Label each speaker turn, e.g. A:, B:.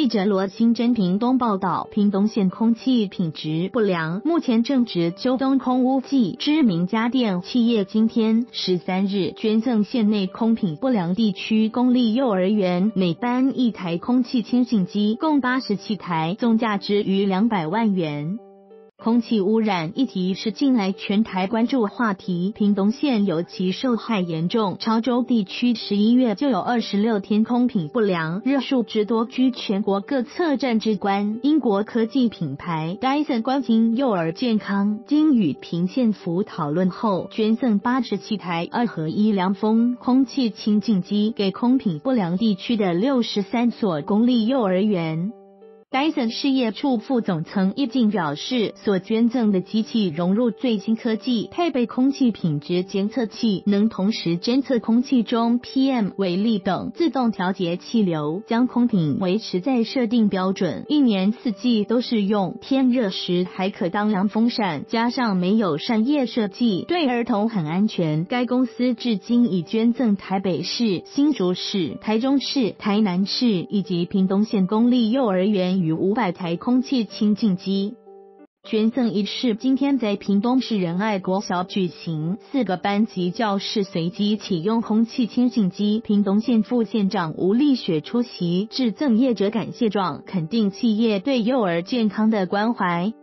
A: 记者罗新珍屏东报道，屏东县空气品质不良，目前正值秋冬空污季。知名家电企业今天13日捐赠县内空品不良地区公立幼儿园每班1台空气清净机，共87台，总价值逾200万元。空气污染议题是近来全台关注话题，屏东县尤其受害严重，潮州地区11月就有26天空品不良，热数之多居全国各测站之冠。英国科技品牌 Dyson 关心幼儿健康，经与屏县府讨论后，捐赠87台2合1凉风空气清净机给空品不良地区的63所公立幼儿园。Dyson 事业处副总曾一进表示，所捐赠的机器融入最新科技，配备空气品质监测器，能同时侦测空气中 PM 微粒等，自动调节气流，将空品维持在设定标准，一年四季都适用。天热时还可当凉风扇，加上没有扇叶设计，对儿童很安全。该公司至今已捐赠台北市、新竹市、台中市、台南市以及屏东县公立幼儿园逾500台空气清净机。捐赠仪式今天在屏东市仁爱国小举行，4个班级教室随机启用空气清净机。屏东县副县长吴丽雪出席致赠业者感谢状，肯定企业对幼儿健康的关怀。